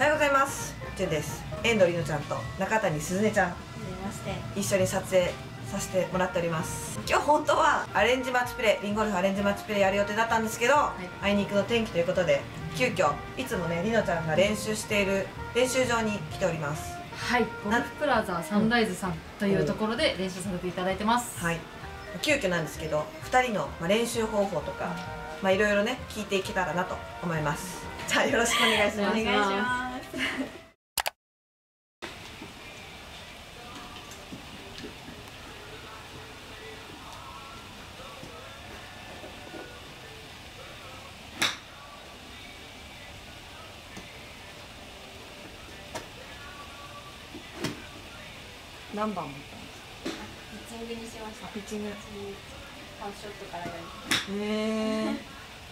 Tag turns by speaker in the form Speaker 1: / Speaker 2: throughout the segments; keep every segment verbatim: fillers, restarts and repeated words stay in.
Speaker 1: おはようございます。ジェンです。遠藤里乃ちゃんと中谷すずねちゃん、一緒に撮影させてもらっております。今日本当はアレンジマッチプレイ、リンゴルフアレンジマッチプレイやる予定だったんですけど、はい、あいにくの天気ということで急遽いつもね、里乃ちゃんが練習している練習場に来ております。
Speaker 2: はい、ゴルフプラザサンライズさんというところで練習させていただいてます。はい、
Speaker 1: 急遽なんですけどふたりの練習方法とか、まあいろいろね聞いていけたらなと思います。じゃあよろしくお願いします。お願いします。何番持ったんですか？
Speaker 3: ピッチングにしました。
Speaker 1: ピッチング。
Speaker 3: ファーショットからやります。
Speaker 1: へえ。うん。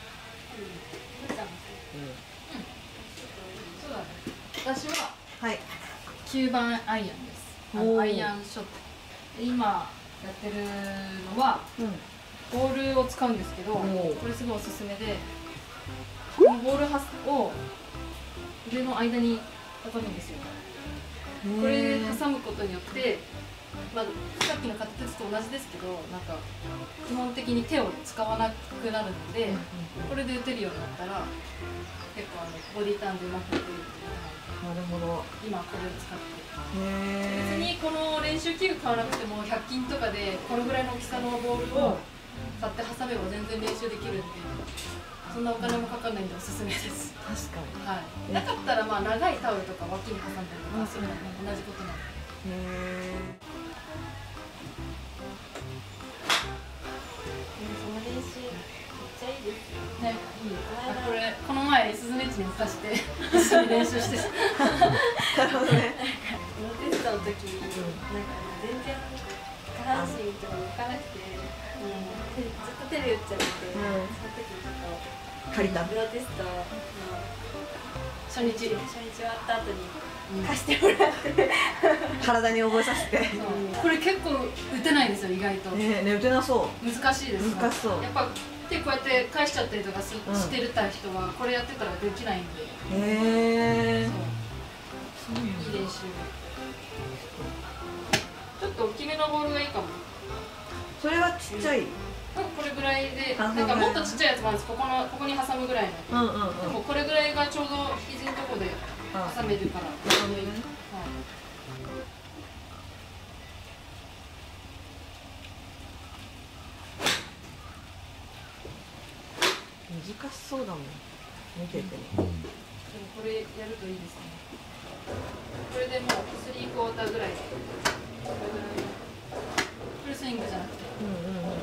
Speaker 2: そうだね。私は
Speaker 1: はい。
Speaker 2: きゅうばんアイアンです。あのアイアンショット。今やってるのは、うん、ボールを使うんですけど、これすごいおすすめで、このボールを腕の間に挟むんですよ。これ挟むことによって、まあ、さっきの片手と同じですけど、なんか基本的に手を使わなくなるので、これで打てるようになったら結構あのボディターンでうまく打てるっていうのが、なるほど、今これを使って別にこの練習器具買わなくてもひゃく均とかでこのぐらいの大きさのボールを買って挟めば全然練習できるんで、そんなお金もかかんないんでおすすめです。確かに、はい、なかったらまあ長いタオルとか脇に挟んだりとかするのも同じことなんで。へー。
Speaker 3: その練習めっちゃいいですよね。いい。
Speaker 2: これこの前すずねっちに貸して一緒に練習してなるほどね。
Speaker 3: プロテストの時になんか全然下半身とか向かなくて、うん、ずっと手で打っちゃって、その時にちょっと借りたプロテストの初日初日終わった後に貸してもらって
Speaker 1: 体に覚えさせて。
Speaker 2: これ結構打てないんですよ、意外と。
Speaker 1: ねえ、打てなそう。
Speaker 2: 難しいです。
Speaker 1: 難しそう。
Speaker 2: やっぱ手こうやって返しちゃったりとかし、うん、してるた人はこれやってたらできないんで。へえ。そう。いい練習。ちょっと大きめのボールがいいかも。それはちっちゃい。これぐらいで、なんかもっとちっちゃいやつもあるんです。ここのここに挟むぐらいの。うんうんうん。でもこれぐらいがちょうど肘のとこで挟めるから。ちょうどいい。はい。
Speaker 1: 難しそうだもん。見てて。でも
Speaker 2: これやるといいですね。これでもうスリークォーターぐらいで。これぐらいのフルスイングじゃなくて。うんうんうん。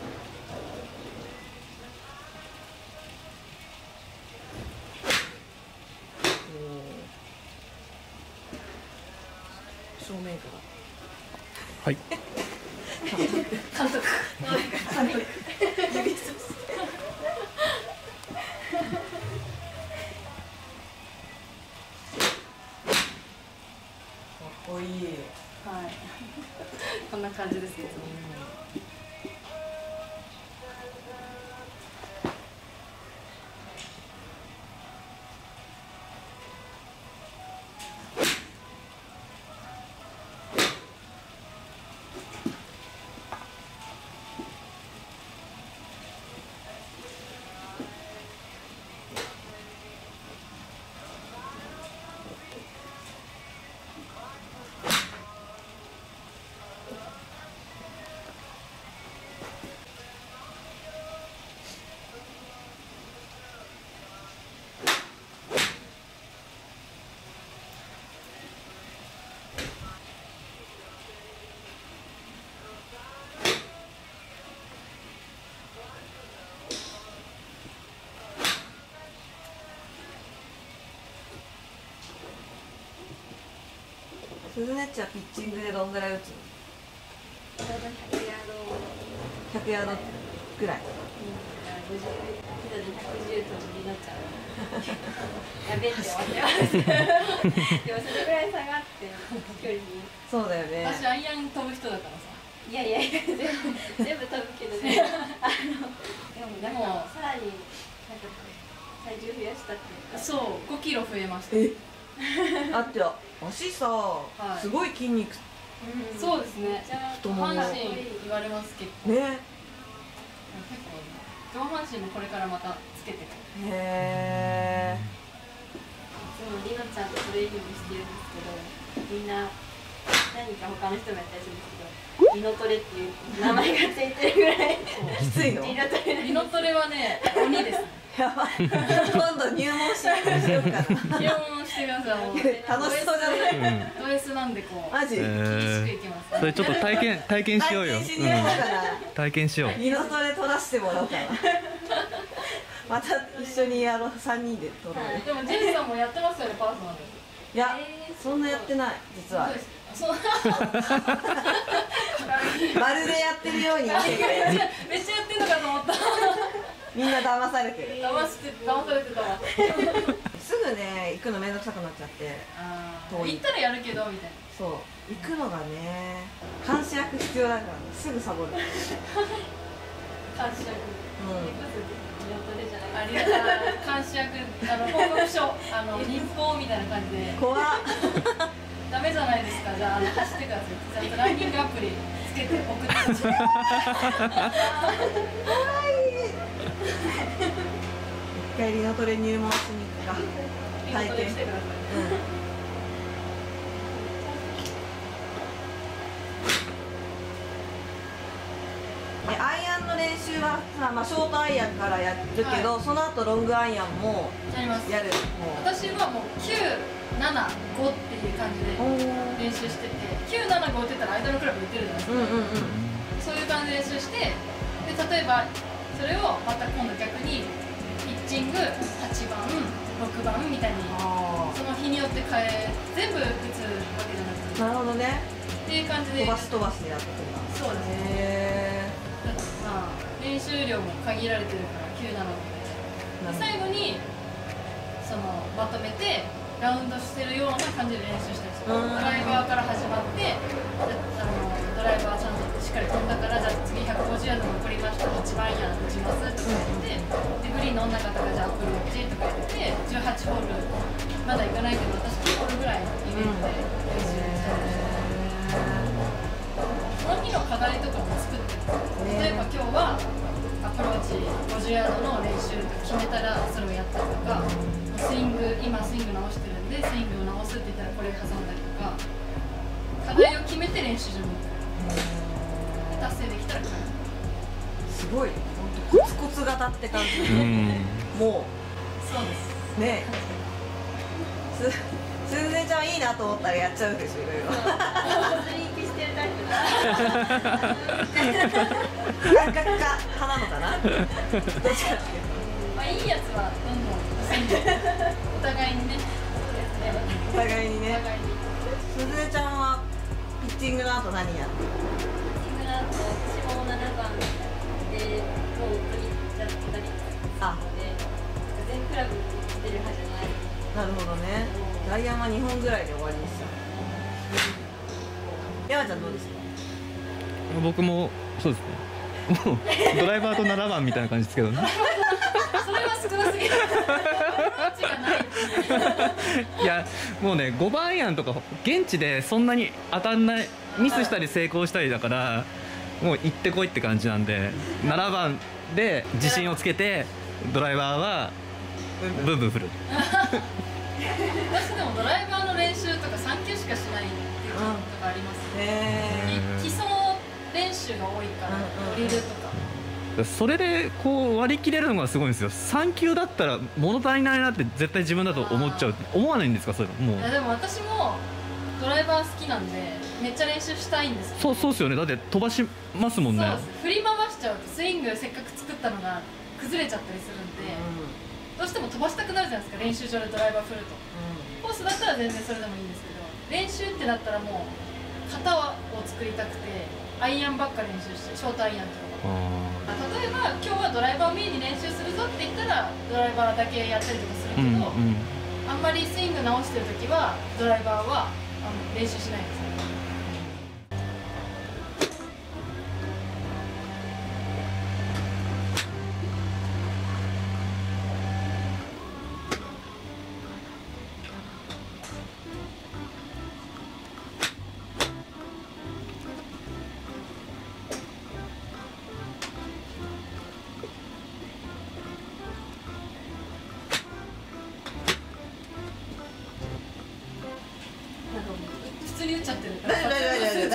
Speaker 2: 正面から。はい。監督。監督。指さす。かっこいい。はい。こんな感じですけど。
Speaker 1: すずねっちはピッチングでどんぐらい打つの？
Speaker 3: ちょうどひゃくヤード。
Speaker 1: ひゃくヤードぐらい。
Speaker 3: ごじゅうキロでひゃくじゅうとりのちゃん。やべえって思ってます。でもそれぐらい差があって距離に。
Speaker 1: そうだよね。
Speaker 2: 私アイアン飛ぶ人だからさ。
Speaker 3: いやいやいや全部全部飛ぶけどね。あのでもなんかさらになんか体重増やしたっていうか。
Speaker 2: そうごキロ増えました。
Speaker 1: えだって足さ、すごい筋肉。
Speaker 2: そうですね。上半身言われます結構。ね。結構上半身もこれからまたつけてくる。へえ。
Speaker 3: いつもりのちゃんとトレーニングしてるんですけど、みんな何か他の人もやったりするんですけど。リノトレっていう名前がついてるぐらい
Speaker 1: きついの。
Speaker 2: リノトレはね、鬼です。
Speaker 1: やばい。今度入門しようかな。
Speaker 2: 入門してください。
Speaker 1: 楽しそうじゃない。
Speaker 2: ド S なんでこう。
Speaker 1: マジ。
Speaker 2: 厳しくいきます。
Speaker 4: それちょっと体験体験しようよ。体験しよう。
Speaker 1: リノトレ取らせてもらおうかな。また一緒にやろう、三人で取ろう。
Speaker 2: でもジェイさんもやってますよね、パーソナル。
Speaker 1: いや、そんなやってない、実は。まるでやってるように。めっちゃや
Speaker 2: ってんのかと思った。
Speaker 1: みんな騙されてる。
Speaker 2: 騙して、騙されてたわ。
Speaker 1: すぐね、行くのめんどくさくなっちゃって。
Speaker 2: 行ったらやるけどみたいな。
Speaker 1: そう、行くのがね、監視役必要だから、すぐサボる。監
Speaker 3: 視役。うん。
Speaker 2: ありがとう。監視役、あの報告書、あの民放みたいな感じで。怖っ。ダメじゃないですか。じゃあ、あの走ってください。ちゃんとランニングアプリつけて送ってほしい。可愛い。一
Speaker 1: 回リノトレ入門しに行くか。体験してください。え、アイアンの練習はさ、まあショートアイアンからやるけど、その後ロングアイアンもやる。
Speaker 2: 私はもうきゅうななごっていう感じで練習してて、きゅうななごって言ったらアイドルクラブ売ってるじゃないですか。そういう感じで練習して、で例えばそれをまた今度逆にピッチングはちばんろくばんみたいにその日によって変え、全部打つわけじゃなくて。
Speaker 1: なるほどね。
Speaker 2: っていう感じで
Speaker 1: 飛ばす飛ばすでやってくるんだ。
Speaker 2: そうですね。まあ練習量も限られてるからきゅうななごで最後にそのまとめてラウンドしてるような感じで練習したりする。ドライバーから始まって、あのドライバーちゃんとしっかり飛んだから、じゃあ次ひゃくごじゅうヤード残りました、はちばんや打ちますとか言って、でグリーンの女方がじゃあアプローチとか言って、じゅうはちホールまだ行かないけど私きゅうホールぐらいのイメージで練習したりして、その日の課題とかも作ってる。例えば今日はアプローチごじゅうヤードの練習と決めたらそれをやったりとか、スイング今スイング直してるんでスイングを直すって言ったらこれ挟んだりとか、課題を決めて練習場に行く。達成できたら帰る。
Speaker 1: すごい、本当コツコツ型って感じ。もう
Speaker 2: そうです
Speaker 1: ね。すすずねちゃんいいなと思ったらやっちゃうでしょ、いろいろ。
Speaker 3: スイングしてるタイプだ。
Speaker 1: 感覚が派なのかな。どっちかっていうと。
Speaker 2: まあいいやつはどんどんお互いにね。
Speaker 1: お互いにね。すずねちゃんはピッチングの後何やるの？
Speaker 3: ピッチングの後、私もななばんでもう取りちゃったりあで、全クラブ出る派じゃない。
Speaker 1: なるほどね。ダイヤはにほんぐらいで終わりにしちゃう。山ちゃんどうですか？
Speaker 4: 僕もそうですね。もうドライバーとななばんみたいな感じですけどね。
Speaker 2: それは少なすぎる。
Speaker 4: いやもうねごばんアイアンとか現地でそんなに当たんない、ミスしたり成功したりだからもう行ってこいって感じなんで、ななばんで自信をつけてドライバーはブンブン振る。
Speaker 2: 私でもドライバーの練習とかさんきゅうしかしないっていうのとかありますね。基礎練習が多いからドリルとか。
Speaker 4: それでこう割り切れるのがすごいんですよ。さんきゅうだったら物足りないなって絶対自分だと思っちゃう。思わないんですか、そういうの。もうい
Speaker 2: やでも私もドライバー好きなんでめっちゃ練習したいんですよ。
Speaker 4: そうそうですよね。だって飛ばしますもんね。
Speaker 2: そうです。振り回しちゃうとスイングせっかく作ったのが崩れちゃったりするんで、うん、どうしても飛ばしたくなるじゃないですか、練習場でドライバー振ると、うん、コースだったら全然それでもいいんですけど、練習ってなったらもう型を作りたくてアイアンばっか練習して、ショートアイアンとか。例えば今日はドライバーをメインに練習するぞって言ったらドライバーだけやったりとかするけど、うんうん、あんまりスイング直してる時はドライバーはあの練習しないんですよ。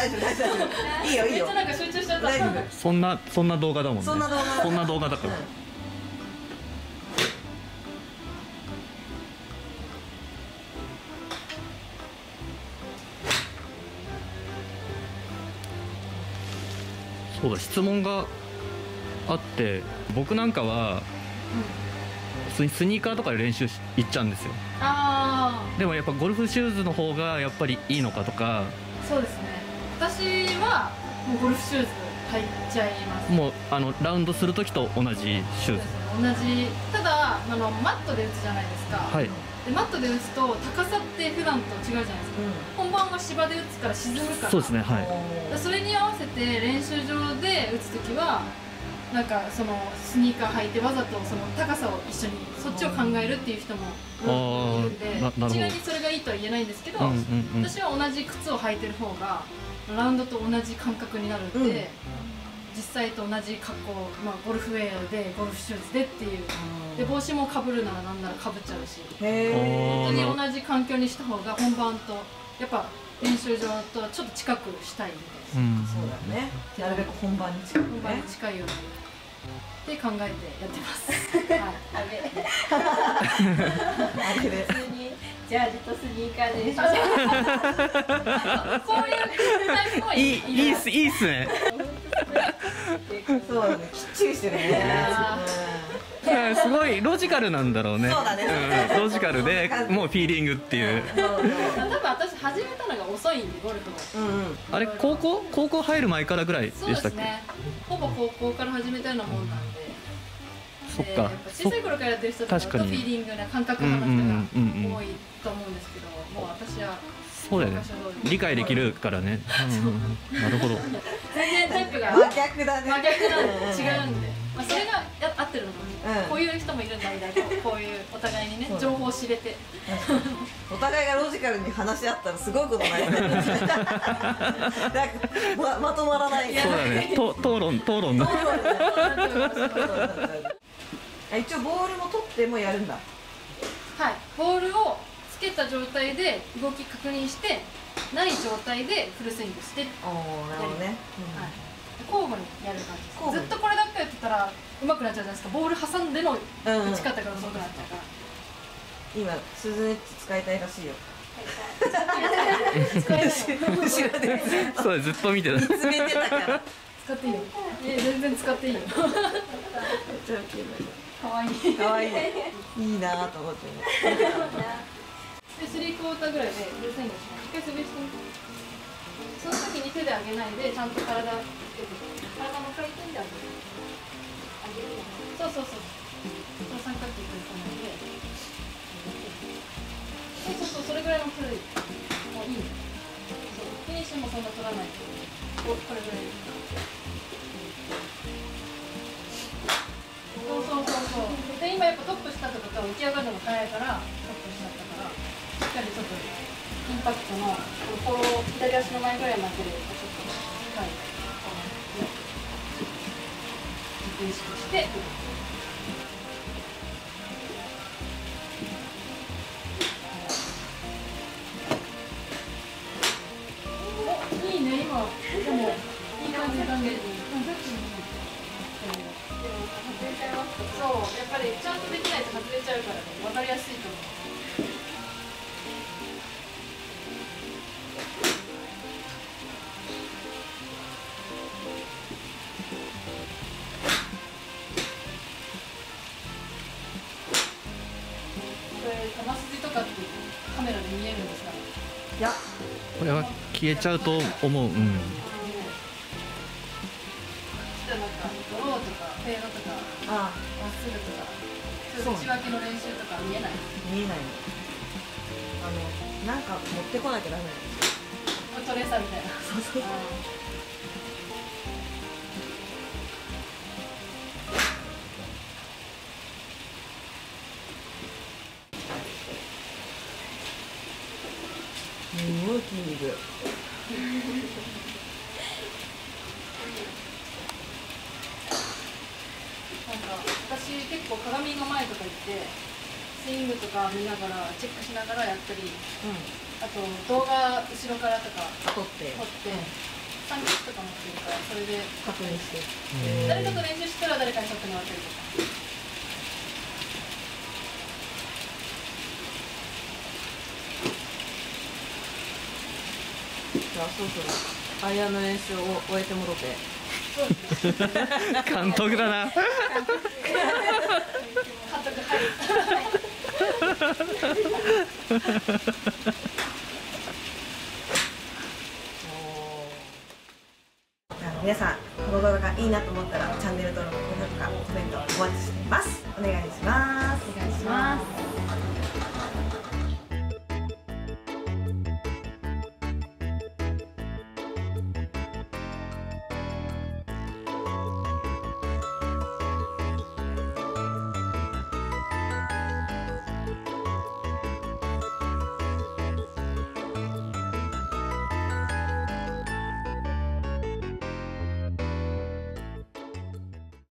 Speaker 1: 大丈夫大丈夫いいよいいよ
Speaker 2: めっちゃなんか集中しちゃった。
Speaker 1: 大丈夫
Speaker 4: そんなそんな動画だもんね。
Speaker 1: そんな動画
Speaker 4: そんな動画だから。そうだ、質問があって、僕なんかは普通にスニーカーとかで練習し行っちゃうんですよ。
Speaker 2: あ
Speaker 4: でもやっぱゴルフシューズの方がやっぱりいいのかとか。
Speaker 2: あ、そうですね。私はもうゴルフシューズ入っちゃいます。
Speaker 4: もうあのラウンドする時と同じシューズ。
Speaker 2: そうですね、同じ。ただあのマットで打つじゃないですか。
Speaker 4: はい。
Speaker 2: でマットで打つと高さって普段と違うじゃないですか。本番は芝で打つから沈むから。
Speaker 4: そうですね、はい。
Speaker 2: それに合わせて練習場で打つときはなんかそのスニーカー履いてわざとその高さを一緒にそっちを考えるっていう人もいるんで、一概にそれがいいとは言えないんですけど、私は同じ靴を履いてる方がラウンドと同じ感覚になるんで、うん、実際と同じ格好、まあ、ゴルフウェアでゴルフシューズでっていうで帽子もかぶるならなんならかぶっちゃうし、本当に同じ環境にした方が本番とやっぱ練習場とはちょっと近くしたいみたいな、うん、
Speaker 1: そうだね、なるべく本番に近い、ね、
Speaker 2: 本番に近いようにって考えてやってます。はい、あれ
Speaker 3: あれで普通にジャージとスニーカーで練習して
Speaker 2: そういうタイプもいい。
Speaker 4: いいいいっすいいっすね。
Speaker 1: そうだね、きっちりしてるね。
Speaker 4: すごいロジカルなんだろうね。
Speaker 1: そうだね。
Speaker 4: うん、ロジカルでもうフィーリングっていう。
Speaker 2: 多分私始めたのが遅いんでゴルフを。うんうん。
Speaker 4: あれ高校高校入る前からぐらいでしたっけ？
Speaker 2: そうですね。ほぼ高校から始めたようなもんなんで。
Speaker 4: そっか。
Speaker 2: 小さい頃からやってる人とかとフィーリングな感覚派の人が多いと思うんですけど、もう私は。
Speaker 4: そうだよね。理解できるからね。なるほど。
Speaker 2: 全然タイプが
Speaker 1: 真逆だね。
Speaker 2: 真逆なんで違うんで、まあそれが合ってるのかも。こういう人もいるんだみたいな、こういうお互いにね情報を知れて、
Speaker 1: お互いがロジカルに話し合ったらすごいことになる。なんかまとまらない。
Speaker 4: そうだね。と討論討論の。
Speaker 1: 一応ボールも取ってもやるんだ。
Speaker 2: はい、ボールをつけた状態で動き確認してない状態でフルスイングしてやる。
Speaker 1: なるほどね、はい、
Speaker 2: 交互にやる感じです。ずっとこれだけやってたら上手くなっちゃうじゃないですか。ボール挟んでの打ち方が遅くなっちゃうから。
Speaker 1: 今スズネッチ使いたいらしいよ。
Speaker 2: 使えない
Speaker 1: 後ろで
Speaker 4: そうずっと見てた。
Speaker 1: 見つめてたから。
Speaker 2: 使っていいよ。え全然使っていいよ。可愛い
Speaker 1: 可愛いいいなと思って。
Speaker 2: でスリークォーターぐらいでフルスイングします。一回滑してみて。その時に手で上げないでちゃんと体つけて体の回転で上げる。そうそうそう。そう三角形いかないで。そうそうそう、それぐらいの古い。もういいね。フィニッシュもそんな取らない。お、これぐらい。そうそうそうそう。で今やっぱトップしたとか浮き上がるのが早いからトップしちゃったから、しっかりちょっとインパクトのこの左足の前ぐらいまでちょっとはい、意識して。お、いいね今。でもいい感じだね。そう、やっぱりちゃんとできないと外れちゃうからね、分かりやすいと思う。これ、球筋とかってカメラで見えるんですかね。
Speaker 1: いや、
Speaker 4: これは消えちゃうと思う。うん。
Speaker 2: じゃあなんかドローとかフェードとかまっすぐとかそういう内訳の練習とか見えない。
Speaker 1: 見えないの。あのなんか持ってこなきゃダメなんですよ。
Speaker 2: トレーサーみたいな。そうそう。
Speaker 1: すごい筋肉。
Speaker 2: なんか私結構鏡の前とか行ってスイングとか見ながらチェックしながらやったり、うん、あと動画後ろからとか
Speaker 1: 撮って
Speaker 2: 撮って三脚とか持ってるからそれで
Speaker 1: 確認して、
Speaker 2: 誰かと練習したら誰かに撮ってもらったりとか。
Speaker 1: じゃあそろそろアイアンの練習を終えてもろて。
Speaker 4: 監督だな。
Speaker 2: 監督はい。
Speaker 1: 皆さんこの動画がいいなと思ったらチャンネル登録、高評価、コメントお待ちしています。お願いします。
Speaker 2: お願いします。